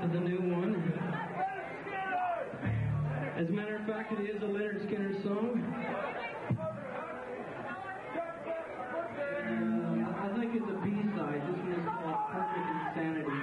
to the new one. As a matter of fact, it is a Leonard Skinner song. I think it's a B-side. This one is called Perfect Insanity.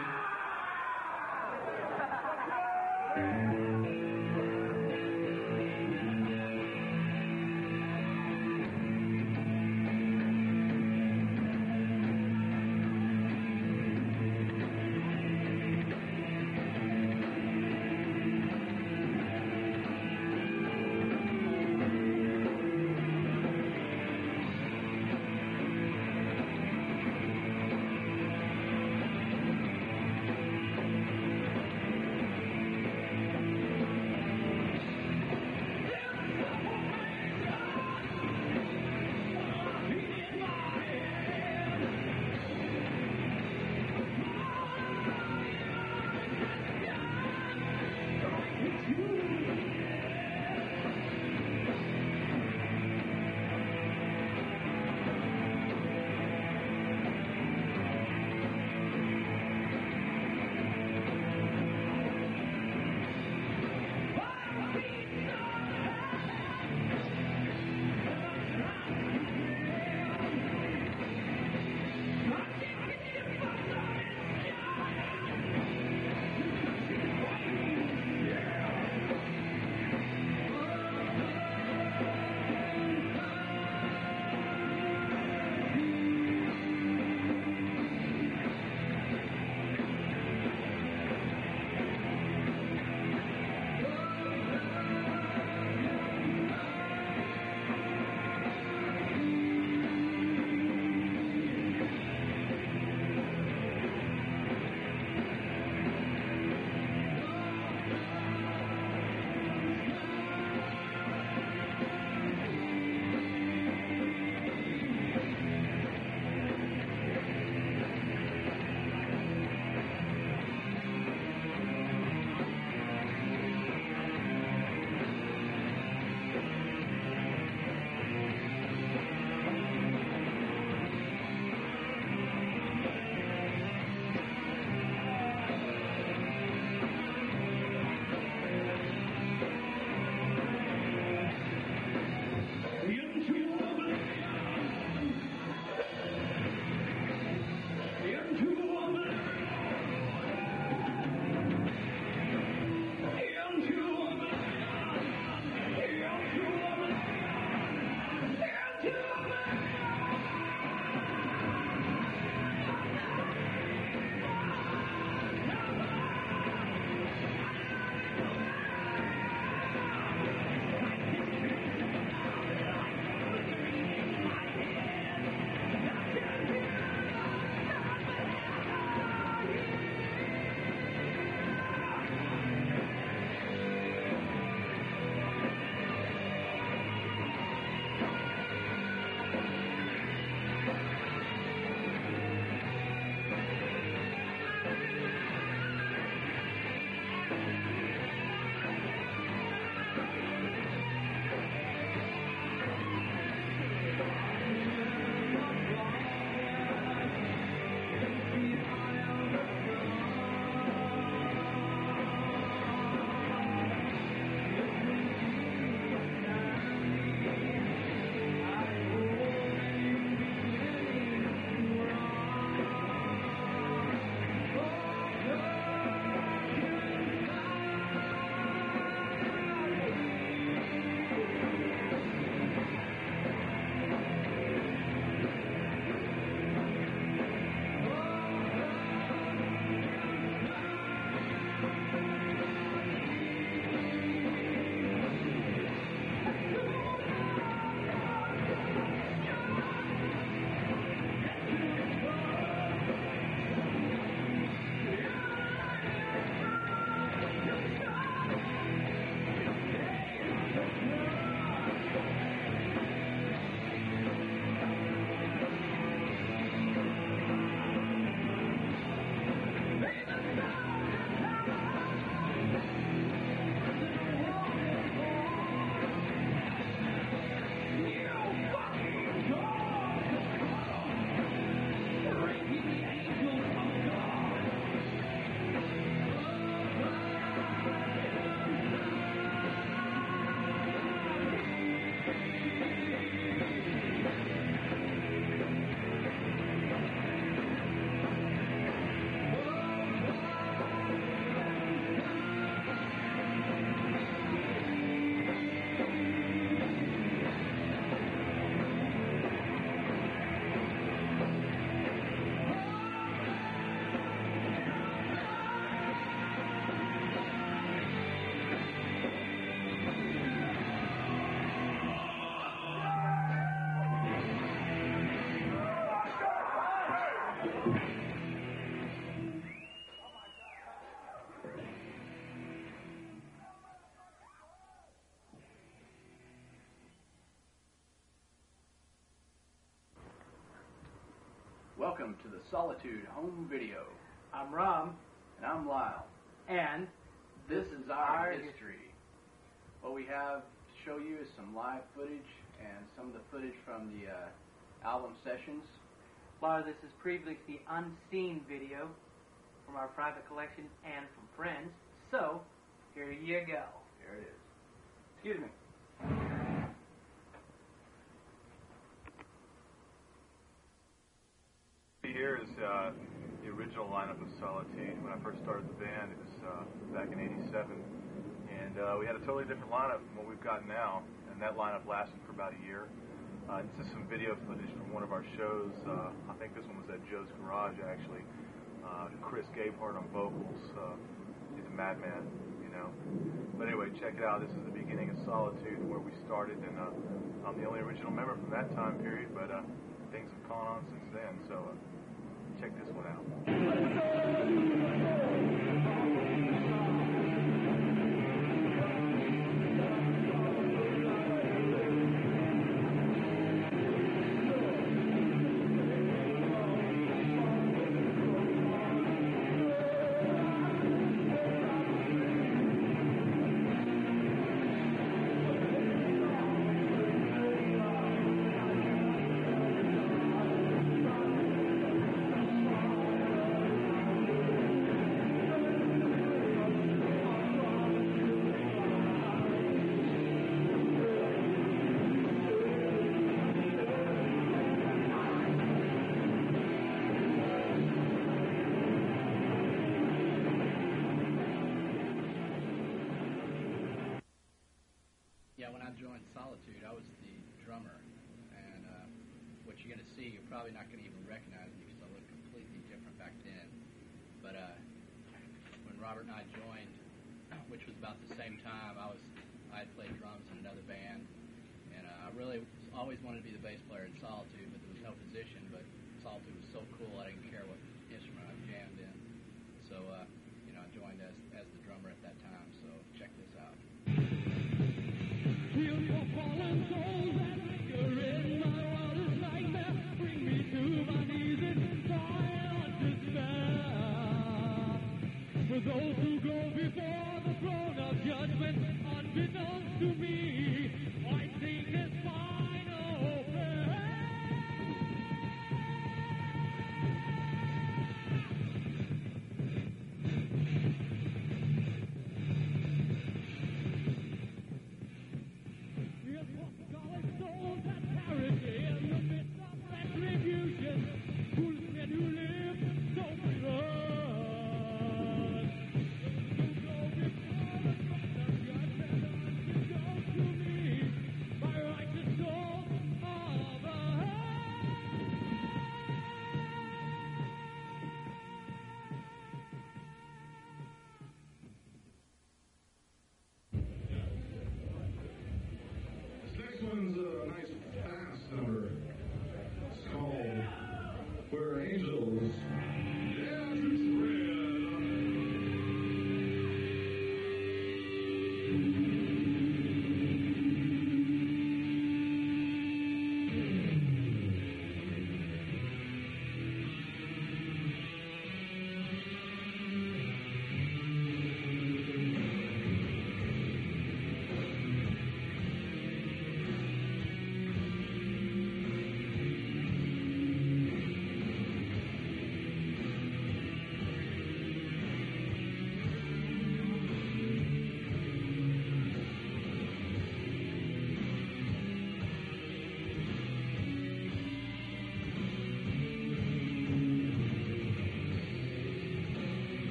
Welcome to the Solitude home video. I'm Rom. And I'm Lyle. And this is our history. What we have to show you is some live footage and some of the footage from the album sessions. A lot of this is previously unseen video from our private collection and from friends. So, here you go. Here it is. Excuse me. Here is the original lineup of Solitude. When I first started the band, it was back in '87, and we had a totally different lineup than what we've got now, and that lineup lasted for about a year. This is some video footage from one of our shows. I think this one was at Joe's Garage, actually. Chris Gabehart on vocals. He's a madman, you know. But anyway, check it out. This is the beginning of Solitude, where we started, and I'm the only original member from that time period, but things have gone on since then, so check this one out. Yeah, when I joined Solitude, I was the drummer, and what you're going to see, you're probably not going to even recognize me because I look completely different back then. But when Robert and I joined, which was about the same time, I had played drums in another band, and I really always wanted to be the bass player in Solitude, but there was no position. But Solitude was so cool, I didn't care what instrument I jammed in. So I joined as the drummer at that time. So check this out. Feel your fallen souls and you're in my wildest nightmare. Bring me to my knees in silent despair. For those who go before the throne of judgment, unbeknownst to me, I sing this final prayer. My righteous soul.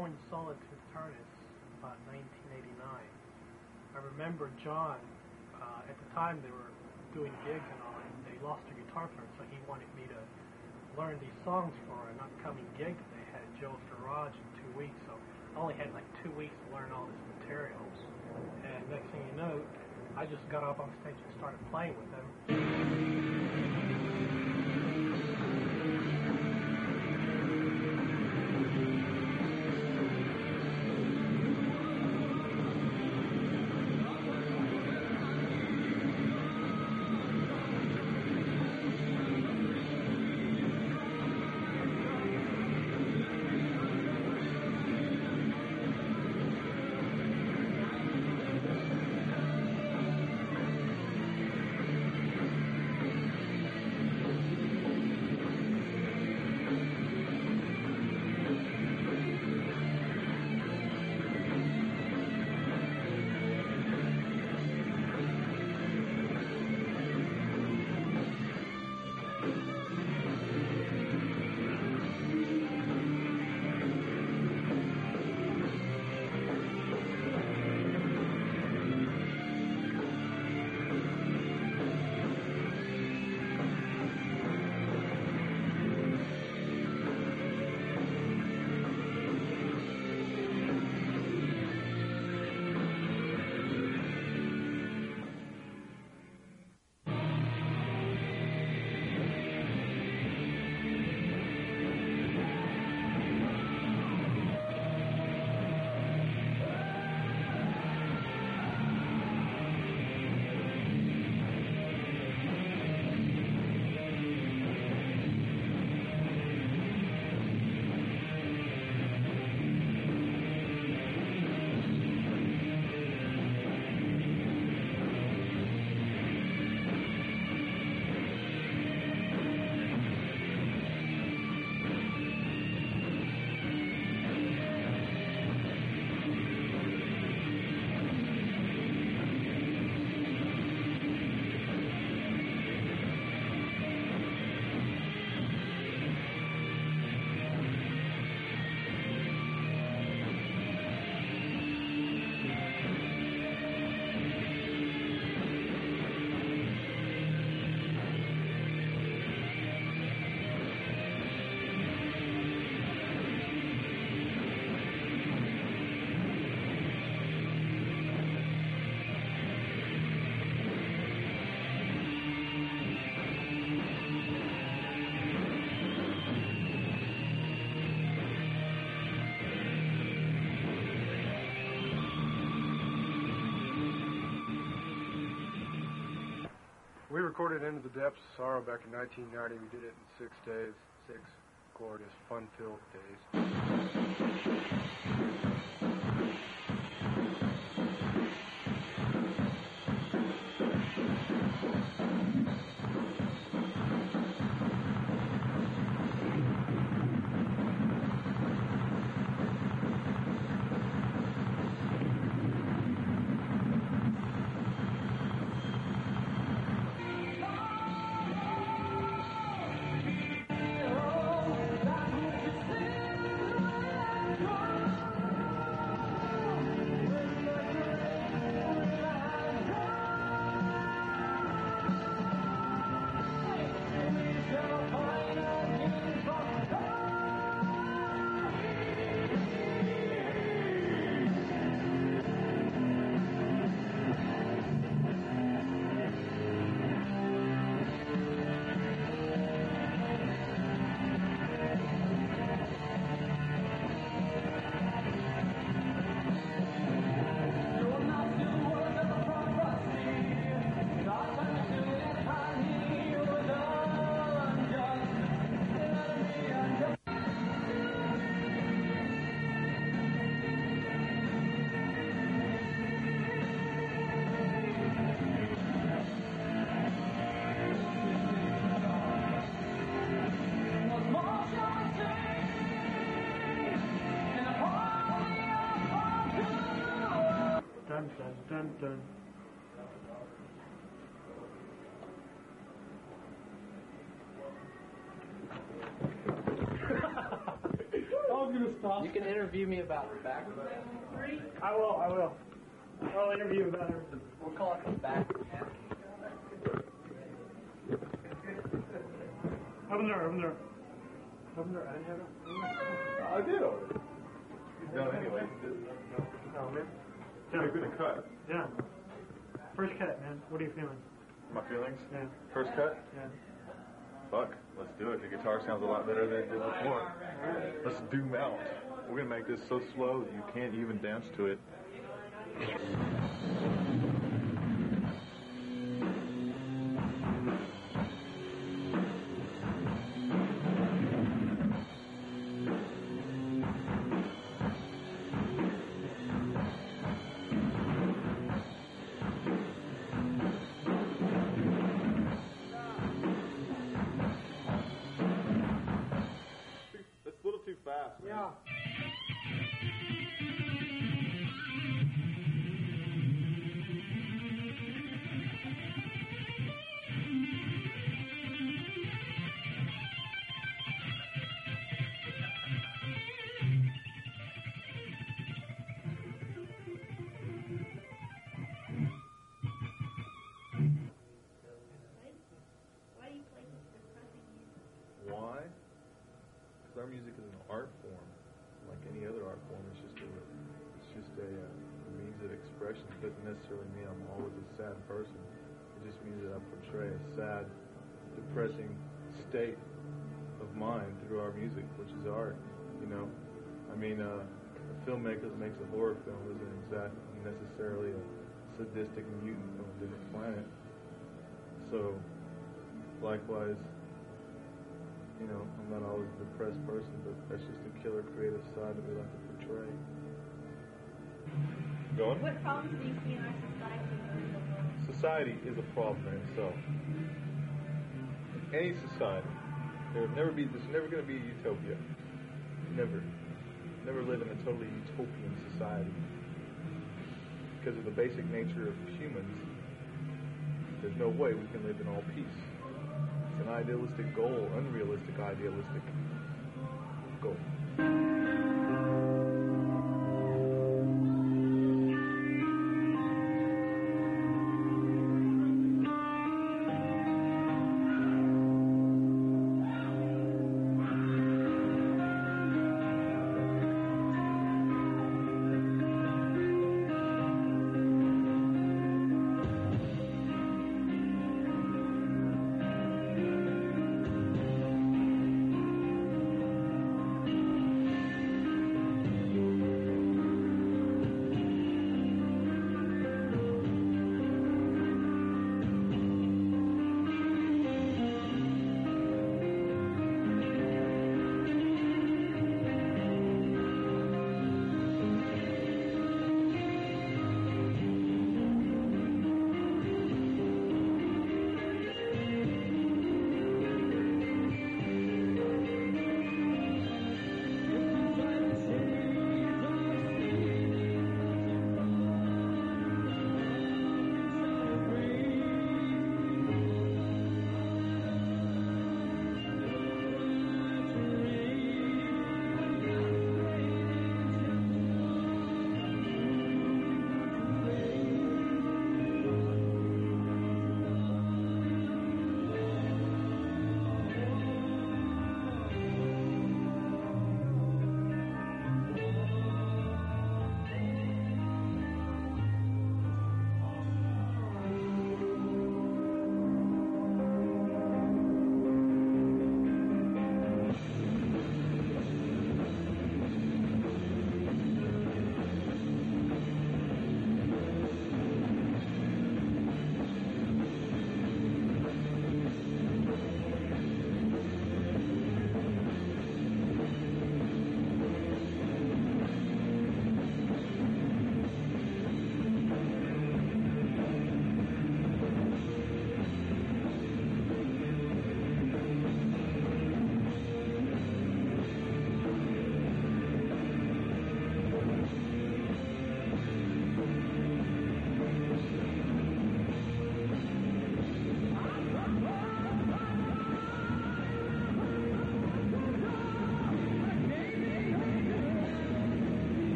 joined Solitude Aeturnus about 1989. I remember John, at the time they were doing gigs and all, and they lost a guitar player, so he wanted me to learn these songs for an upcoming gig that they had at Joe's Garage in 2 weeks. So I only had like 2 weeks to learn all this material. And next thing you know, I just got up on stage and started playing with them. We recorded Into the Depths of Sorrow back in 1990. We did it in 6 days, 6 glorious, fun-filled Dun, dun. I was gonna Awesome. You can interview me about the back. I will. I'll interview about everything. We'll call it the back. Open there. I didn't have it. I did already. He's done anyway. Oh, man. You're going to cut. Yeah. First cut, man. What are you feeling? My feelings? Yeah. First cut? Yeah. Fuck, let's do it. The guitar sounds a lot better than it did before. Let's doom out. We're going to make this so slow that you can't even dance to it. That's a little too fast, man. Yeah. Why? Because our music is an art form, like any other art form. It's just a means of expression. It doesn't necessarily mean I'm always a sad person. It just means that I portray a sad, depressing state of mind through our music, which is art. You know, I mean, a filmmaker that makes a horror film isn't exactly necessarily a sadistic mutant from a different planet. So, likewise. You know, I'm not always a depressed person, but that's just a killer creative side that we like to portray. Go on. What problems do you see in our society? Society is a problem in itself. Any society, there's never going to be a utopia. Never live in a totally utopian society. Because of the basic nature of humans, there's no way we can live in all peace. It's an idealistic goal, unrealistic idealistic goal.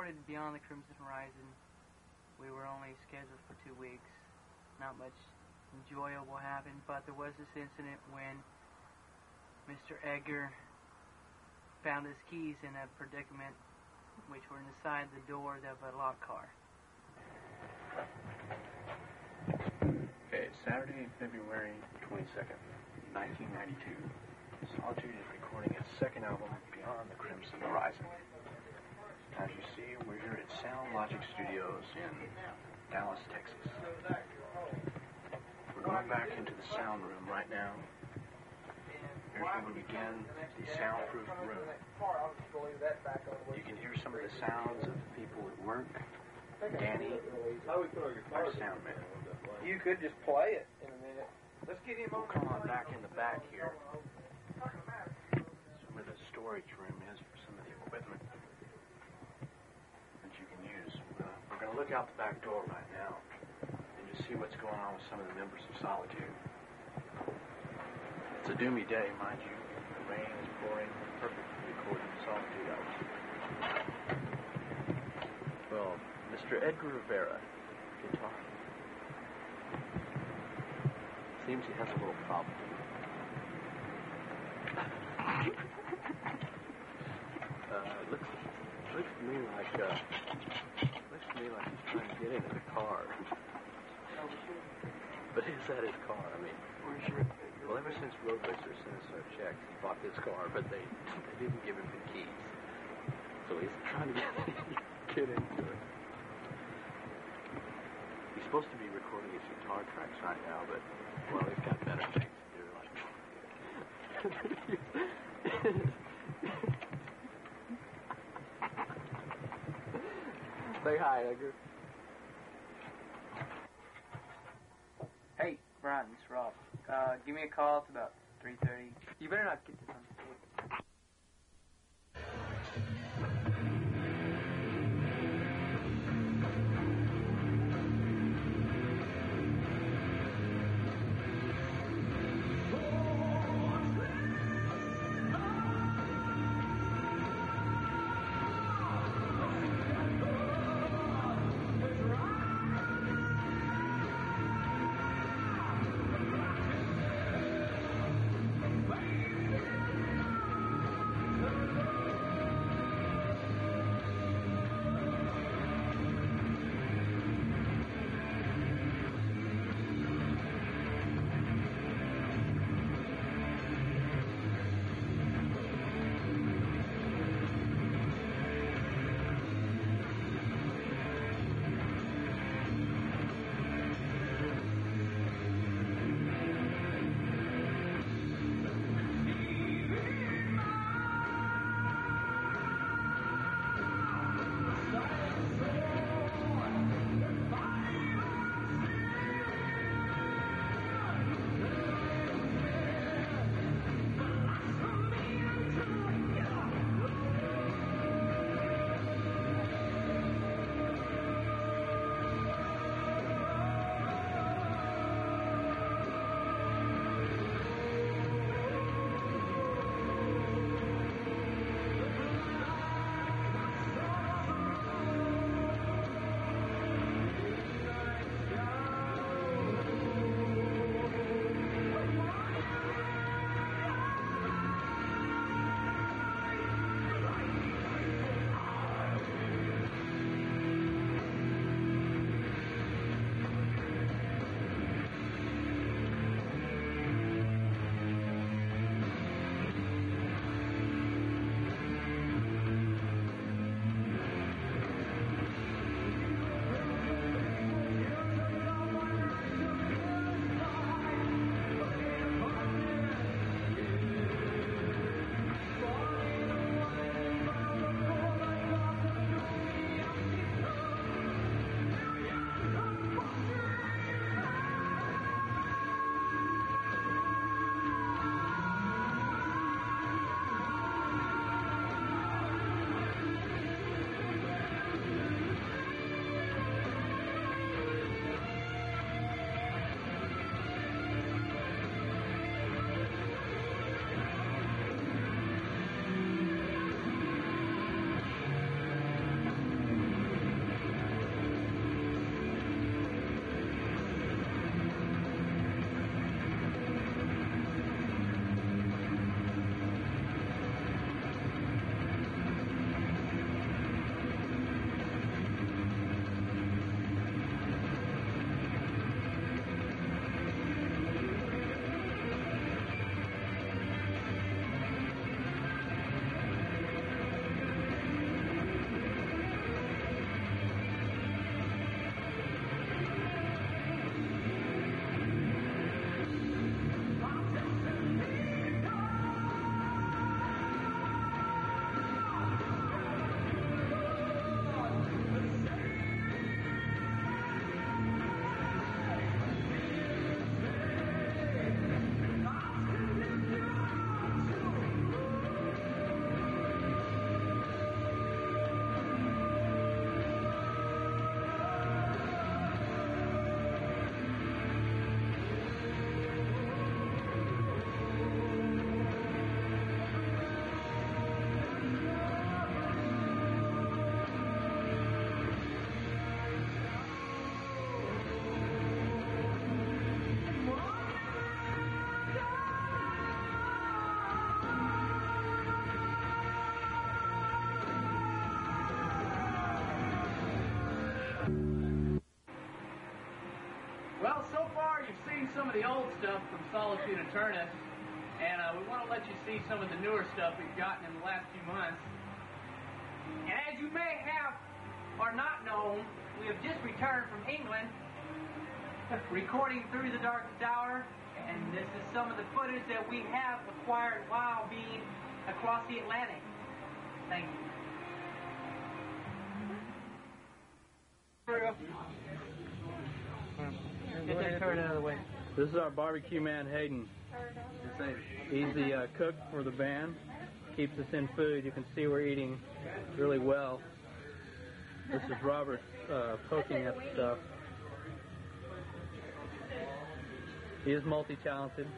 started Beyond the Crimson Horizon, we were only scheduled for 2 weeks. Not much enjoyable happened, but there was this incident when Mr. Edgar found his keys in a predicament, which were inside the door of a locked car. Okay, it's Saturday, February 22nd, 1992. Solitude is recording its second album, Beyond the Crimson Horizon. As you see, we're here at Sound Logic Studios in Dallas, Texas. We're going back into the sound room right now. Here's where we begin the soundproof room. You can hear some of the sounds of the people at work. Danny, our sound man. You could just play it in a minute. Let's get him We'll come on back in the back here. That's where the storage room is for some of the equipment that you can use. We're going to look out the back door right now and just see what's going on with some of the members of Solitude. It's a doomy day, mind you. The rain is pouring, perfect for recording Solitude album. Well, Mr. Edgar Rivera, guitar. Seems he has a little problem. Looks to me like he's trying to get into the car. But is that his car? I mean, well, ever since Road Racer sent us our checks, he bought this car, but they didn't give him the keys. So he's trying to get into it. He's supposed to be recording his guitar tracks right now, but, well, he's got better things to do, like... Say hi, Edgar. Hey, Brian, it's Rob. Give me a call. It's about 3:30. You better not get this on tape. Well, so far you've seen some of the old stuff from Solitude and Aeturnus, and we want to let you see some of the newer stuff we've gotten in the last few months. And as you may have or not known, we have just returned from England, recording Through the Darkest Hour, and this is some of the footage that we have acquired while being across the Atlantic. Thank you. Get that turret out of the way. This is our barbecue man, Hayden. He's the cook for the band. Keeps us in food. You can see we're eating really well. This is Robert poking at the stuff. He is multi-talented.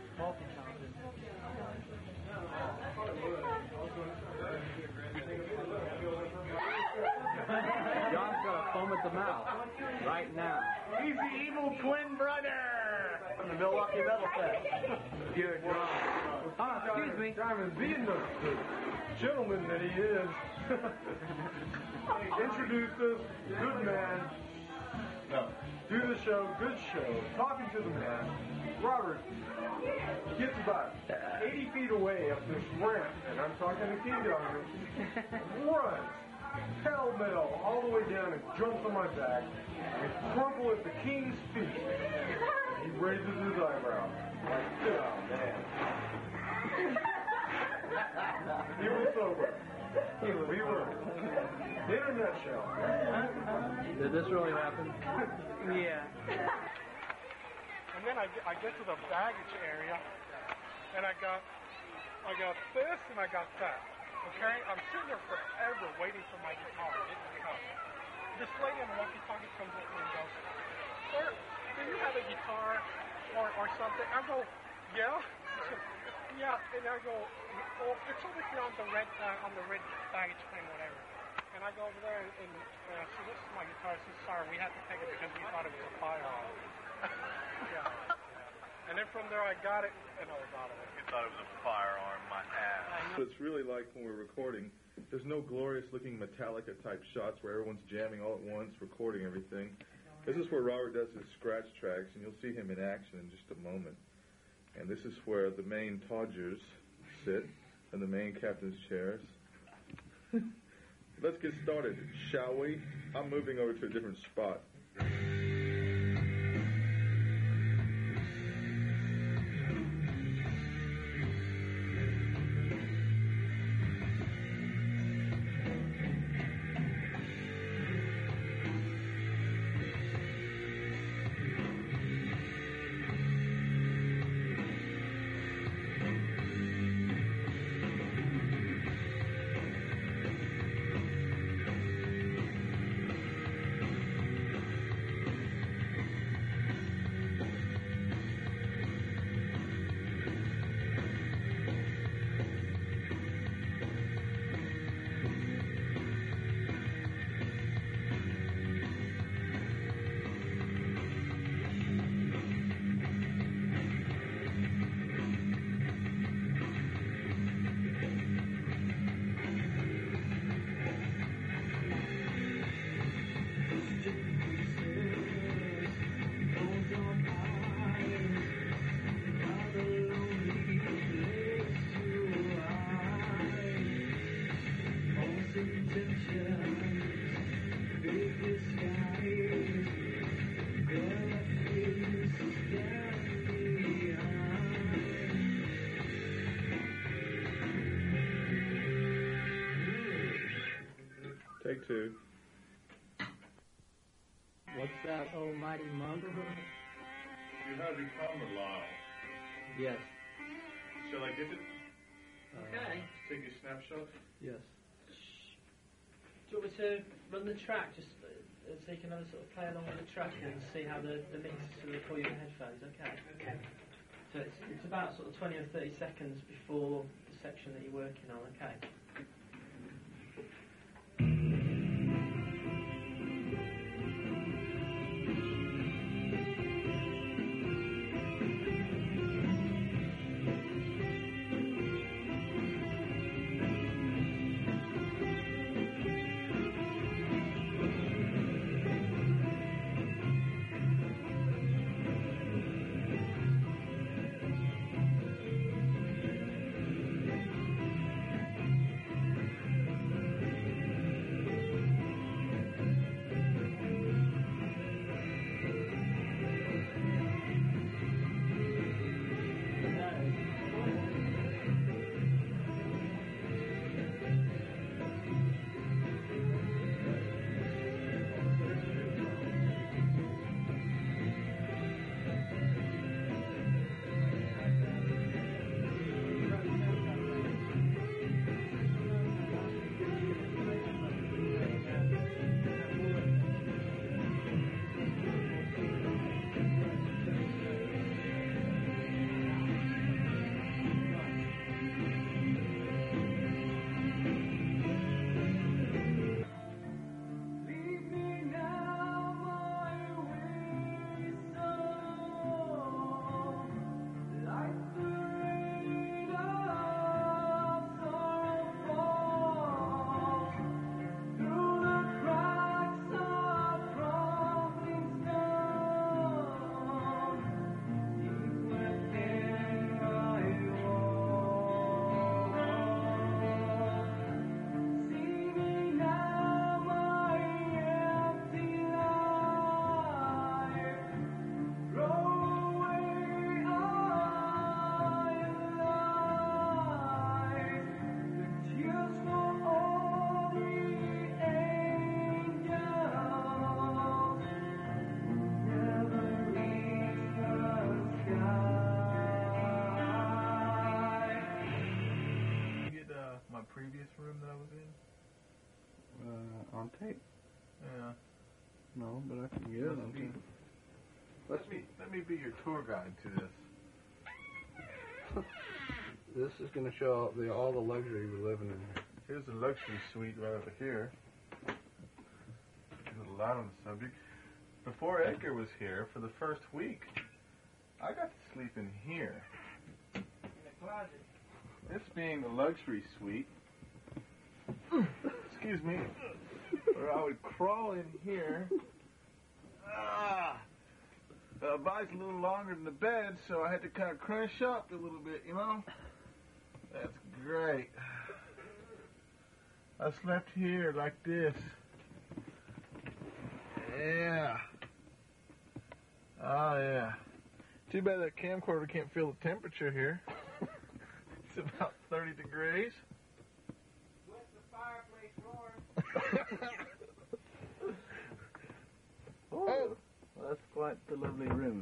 John's got a foam at the mouth right now. He's the evil twin brother from the Milwaukee Metal Fest. Good job. Excuse me. Simon, being the gentleman that he is, introduced us, good man. No. Do the show, good show, talking to the man. Robert gets about 80 feet away up this ramp, and I'm talking to King Donovan, runs pell-mell all the way down and jumps on my back and crumple at the king's feet. He raises his eyebrow like, oh man. He was sober. We were. In a nutshell. Did this really happen? Yeah. And then I get to the baggage area, and I got this and I got that. Okay, I'm sitting there forever waiting for my guitar. It didn't come. This lady on the walkie-talkie comes up to me and goes, "Sir, do you have a guitar or something?" I go, "Yeah." She said, "Yeah," and I go, "Oh, it's over here on the red baggage claim, whatever." And I go over there and I said, "This is my guitar." She says, "Sorry, we had to take it because we thought it was a firearm." Yeah. And then from there I got it and I was out of it. You thought it was a firearm, my ass. What it's really like when we're recording, there's no glorious looking Metallica type shots where everyone's jamming all at once, recording everything. This is where Robert does his scratch tracks, and you'll see him in action in just a moment. And this is where the main Todgers sit, and the main captain's chairs. Let's get started, shall we? I'm moving over to a different spot. Take two. What's that almighty monk? You have your camera, Lyle. Yes. Shall I get it? Okay. Take a snapshot? Yes. Do you want me to run the track just so you can sort of play along with the track and see how the mix is going to record your headphones? Okay. Okay. So it's about sort of 20 or 30 seconds before the section that you're working on. Okay. room that I was in? On tape. Yeah. No, but I can get it on tape. Let me be your tour guide to this. This is going to show all the luxury we're living in. Here's the luxury suite right over here. There's a lot on the subject. Before Edgar was here, for the first week, I got to sleep in here. In the closet. This being the luxury suite, excuse me, where I would crawl in here. Buys a little longer than the bed, so I had to kind of crunch up a little bit, you know? That's great. I slept here like this. Yeah. Oh, yeah. Too bad that camcorder can't feel the temperature here. It's about 30 degrees. What's the fireplace roaring? Oh, that's quite the lovely room.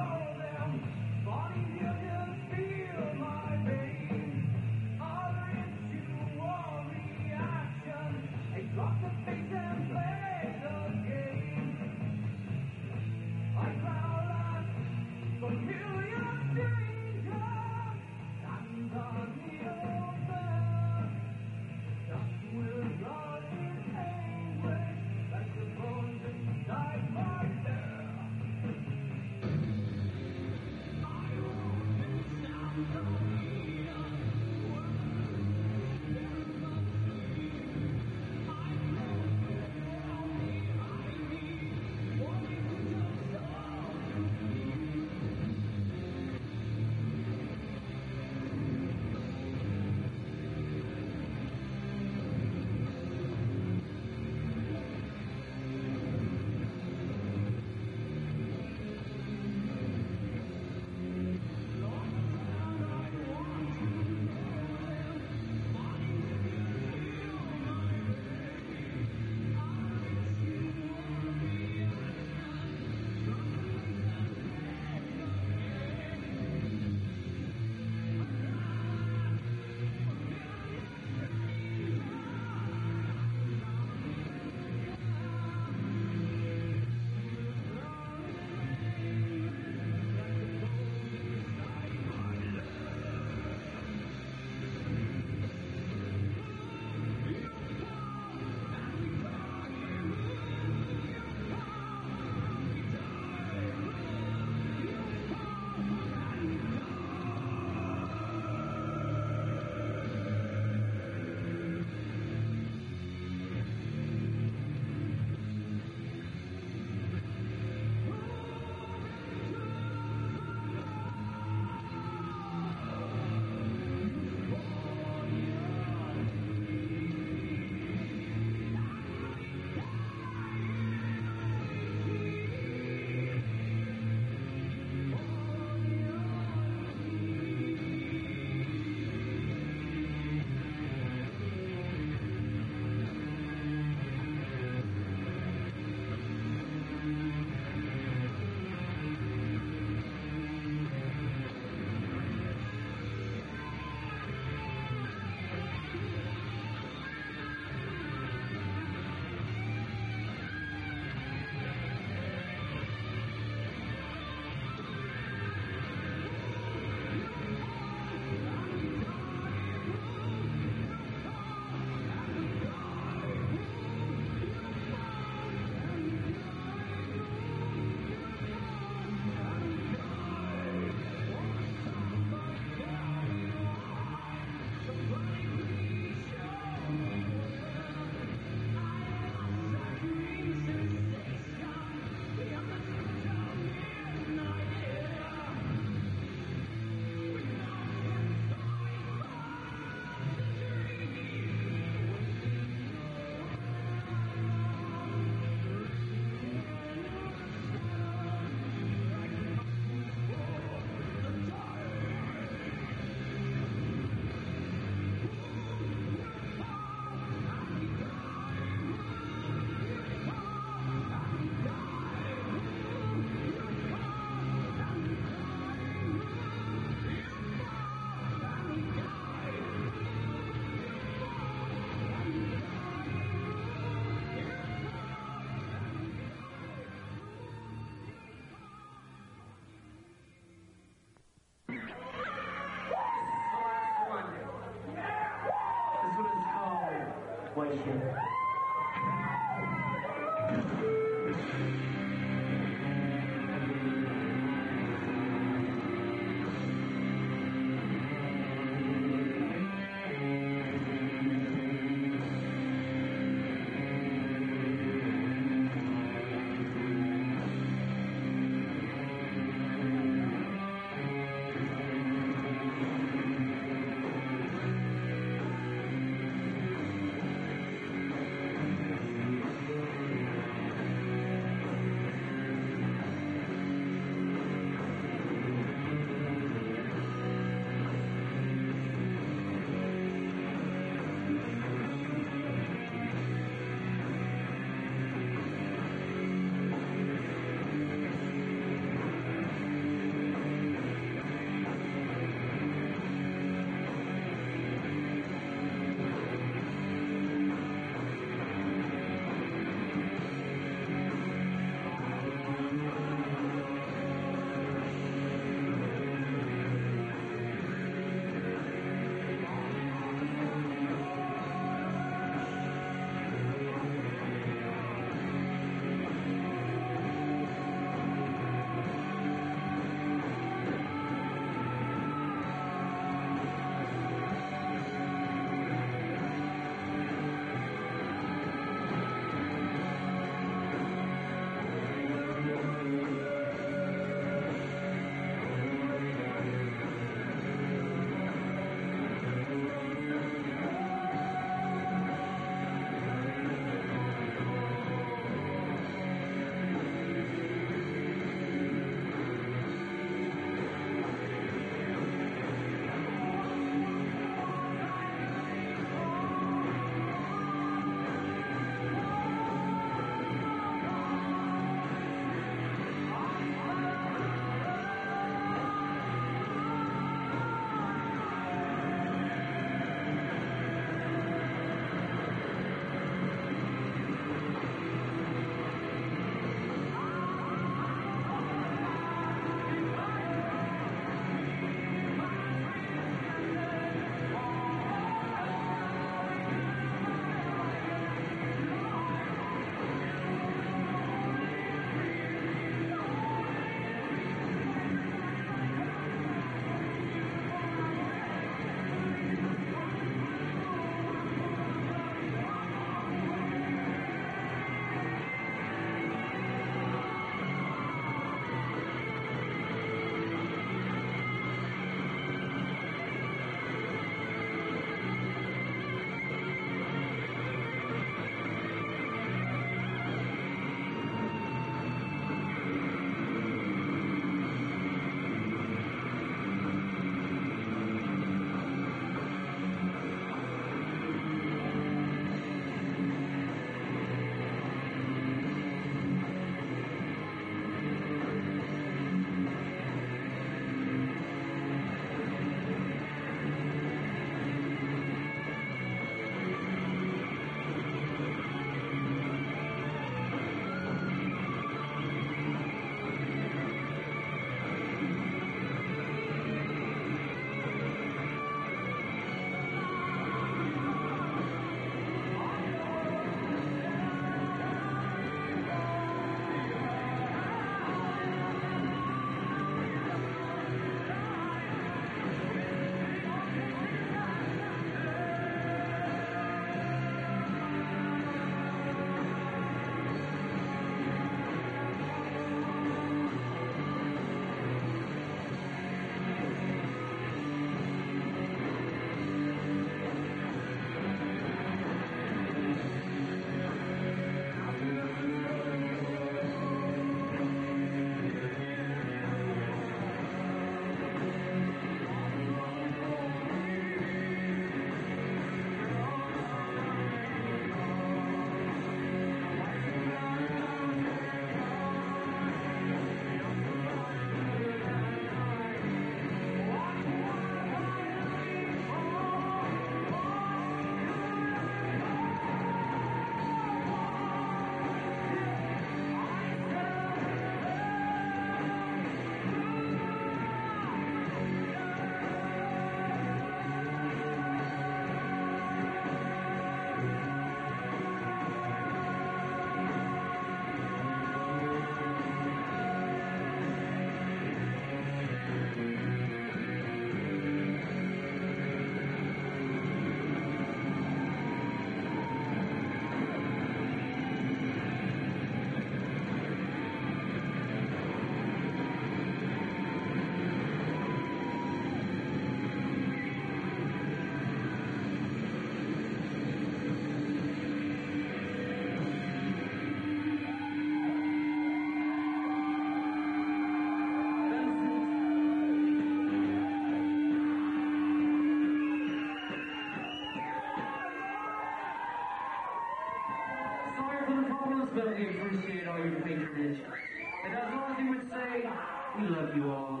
for the problems, but we appreciate all your patronage. And as Ozzy would say, we love you all.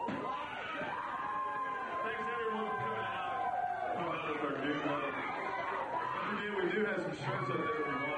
Thanks everyone for coming out with our new one. We do have some shirts up there if you want.